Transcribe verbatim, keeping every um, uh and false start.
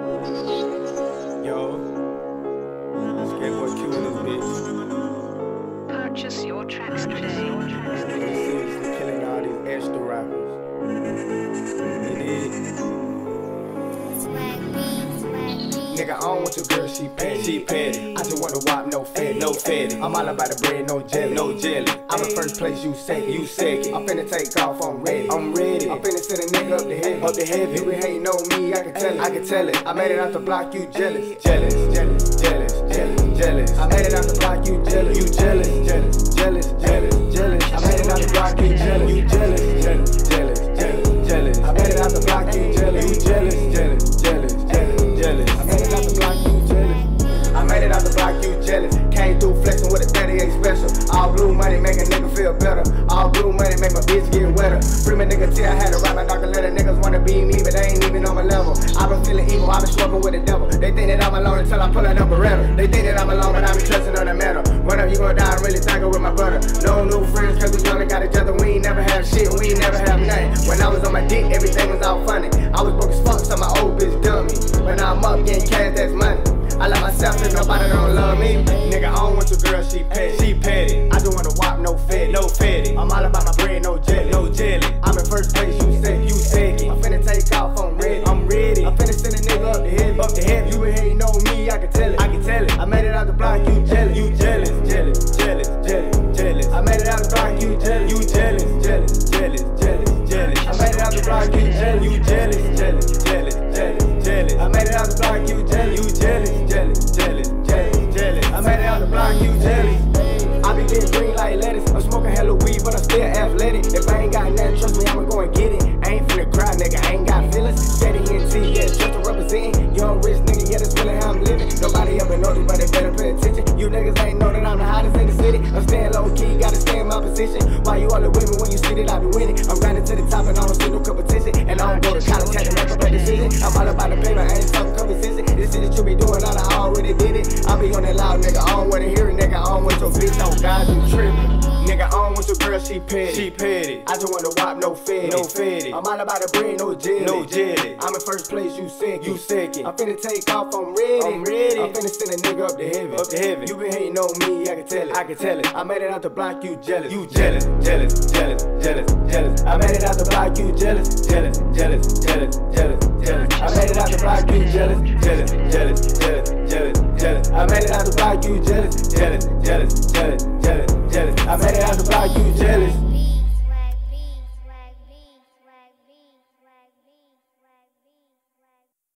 Yo, Skateboy Q in this bitch. Purchase your tracks today. Seriously killing all these extra rappers. You dig? Nigga, I don't want your girl, she petty. She petty. I just want to wop, no fetty. No fetty. I'm all about the bread, no jelly. No jelly. I'm in first place, you second. You second. I'm finna take off, I'm ready. I'm ready. I'm finna send a nigga up the heavy. Up the heavy. You been hating on me, I can tell it. I can tell it. I made it out the block, you jealous. Jealous, jealous, jealous, jealous, jealous. I made it out the block, you jealous. You jealous, jealous, jealous, jealous, jealous. I made it out the block, you jealous. You jealous, jealous, jealous, jealous, jealous. I made it out the block, you jealous. You jealous, jealous, jealous, jealous, jealous. I made it out the block, you jealous. I made it out the block, you jealous. Came through flexing with a thirty-eight special. All blue money make a nigga feel better. All blue money make my bitch get wetter. Free my nigga T, I had to write my darker letter. Niggas wanna be me, but they ain't even on my level. I been feeling evil, I been struggling with the devil. They think that I'm alone until I pull out a Beretta. They think that I'm alone, but I be trusting on the metal. When up, you gon' die, I'm really thinking with my brother. No new friends, cause we only got each other. We ain't never have shit, we ain't never have nothing. When I was on my dick, everything was all funny. I was broke as fuck, so my old bitch dumped me. But now I'm up getting cash, that's money. I love myself and nobody don't love me. Nigga, I don't want your girl, she petty. She petty. I just wanna wop, no fetty. No fetty. I'm all about my bread, no jelly. No jelly. I'm in first place, you second. You second. I'm finna take off, I'm ready. I'm ready. I'm finna send a nigga up the heavy. Up the heavy. You been hating on me, I can tell it. I can tell it. I made it out the block, you jealous. You jealous, jealous, jealous, jealous, jealous. I made it out the block, you jealous. You jealous, jealous, jealous, jealous, jealous. I made it out the block, you jealous. You jealous, jealous, jealous, jealous, jealous. I made it out the block, you jealous. You jealous, jealous, jealous, jealous, jealous. I made it out the block, you jealous. I be getting green like lettuce. I'm smoking hella weed, but I'm still athletic. If I ain't got nothing, trust me, I'ma go and get it. I ain't finna cry, nigga, I ain't got feelings. Steady in T, yeah, just to representing. Young rich nigga, yeah, that's feeling how I'm living. Nobody ever noticed, but they better pay attention. You niggas ain't know that I'm the hottest in the city. I'm staying low key, gotta stay in my position. Why you all the women when you see that I be winning? I'm grinding to the top and I don't see no competition. And I don't go to college, had to make up a decision. I'm all about the paper, I ain't talking conversation. This shit that you be doing, I done already did it. I be on that loud, nigga, I don't wanna hear it, nigga. I don't want your bitch, oh God, you trippin'. Nigga, I don't want your girl, she petty. She petty. I just wanna wop, no fetty. No fetty. I'm all about the bread, no jelly. No jelly. I'm in first place, you second. You second. I'm finna take off, I'm ready. I'm ready. I'm finna send a nigga up the heavy. Up the heavy. You been hating on me, I can tell it. I can tell it. I made it out the block, you jealous. You jealous, jealous, jealous, jealous, jealous. I made it out the block, you jealous. Jealous, jealous, jealous, jealous, jealous. I made it out the block, you jealous. Jealous, jealous, jealous, jealous, jealous. I made it out the block, you jealous. Jealous, jealous.